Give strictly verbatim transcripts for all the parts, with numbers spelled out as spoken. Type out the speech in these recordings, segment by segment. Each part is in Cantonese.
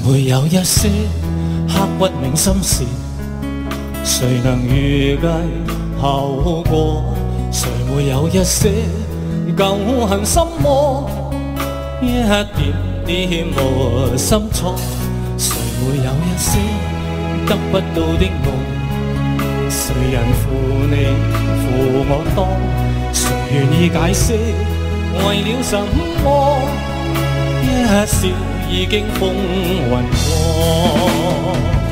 會有一些刻骨銘心事，誰能預計後果？誰會有一些舊恨心魔，一點點無心錯？誰會有一些得不到的夢？誰人負你負我當？誰願意解釋為了什麼？一笑已經風雲過，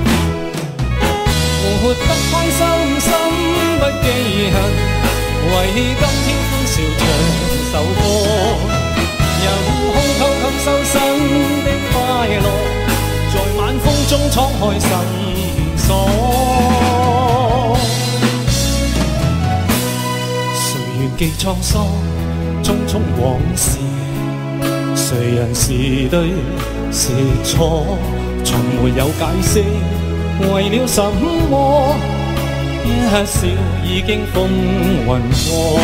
活得開心心不記恨，為今天歡笑唱首歌。任空偷偷收身的快樂，在晚風中敞開心鎖。誰願記滄桑，匆匆往事？誰人是對是錯？從沒有解釋為了什麼？一笑已經風雲過，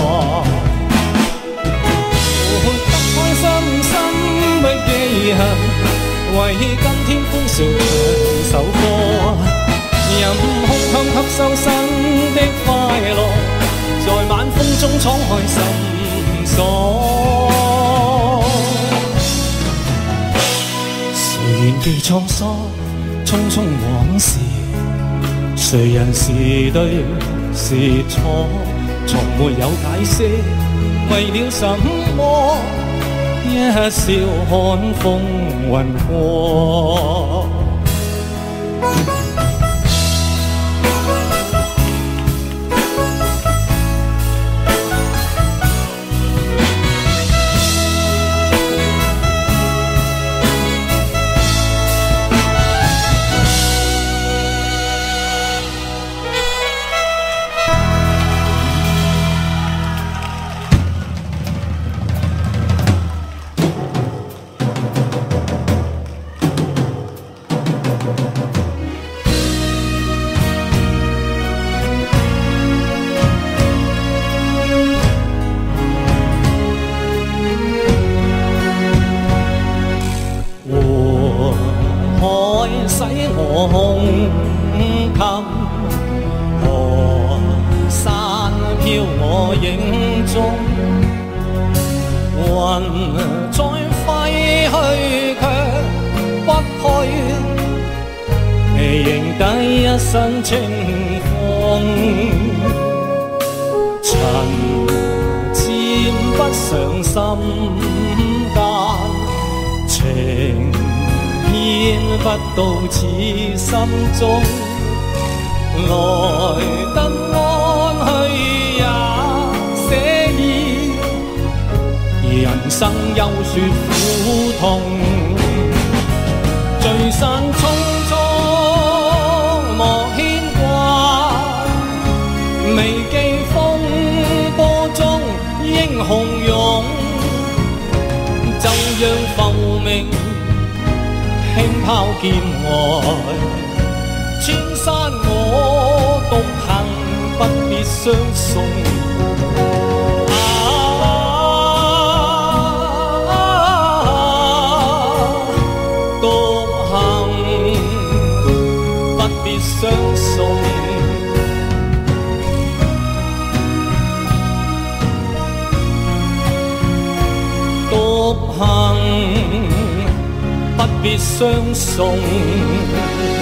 活得開心心不記恨，為今天歡笑唱首歌。任空空吸收新的快樂，在晚風中敞開心鎖。誰願記滄桑，匆匆往事？誰人是對是錯？從沒有解釋為了什麼？一笑看風雲過。使我胸襟，河山飄我影中，雲在揮去卻不去，仍第一身清風，塵沾不上心間情。見不到此心中，來得安去也寫意，人生休說苦痛，聚散匆匆莫牽掛，未記風波中英雄勇，就讓浮名輕拋劍外，千山我獨行，不必相送。啊，獨行不必相送。獨行不必相送。